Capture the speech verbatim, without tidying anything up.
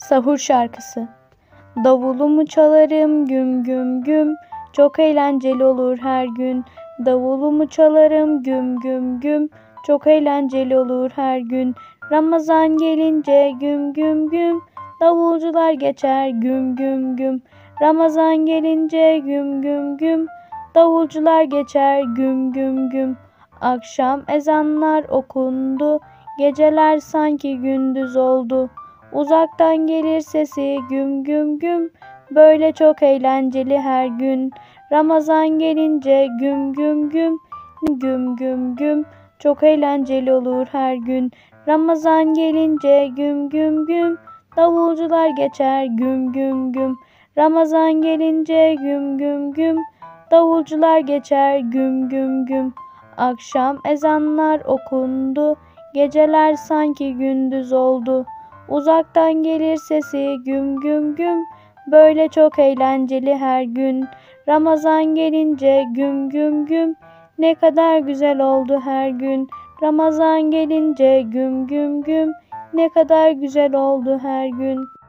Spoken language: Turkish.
Sahur şarkısı. Davulumu çalarım güm güm güm, çok eğlenceli olur her gün. Davulumu çalarım güm güm güm, çok eğlenceli olur her gün. Ramazan gelince güm güm güm, davulcular geçer güm güm güm. Ramazan gelince güm güm güm, davulcular geçer güm güm güm. Akşam ezanlar okundu, geceler sanki gündüz oldu. Uzaktan gelir sesi güm güm güm, böyle çok eğlenceli her gün. Ramazan gelince güm güm güm, güm güm güm, çok eğlenceli olur her gün. Ramazan gelince güm güm güm, davulcular geçer güm güm güm. Ramazan gelince güm güm güm, davulcular geçer güm güm güm. Akşam ezanlar okundu, geceler sanki gündüz oldu. Uzaktan gelir sesi güm güm güm, böyle çok eğlenceli her gün. Ramazan gelince güm güm güm, ne kadar güzel oldu her gün. Ramazan gelince güm güm güm, ne kadar güzel oldu her gün.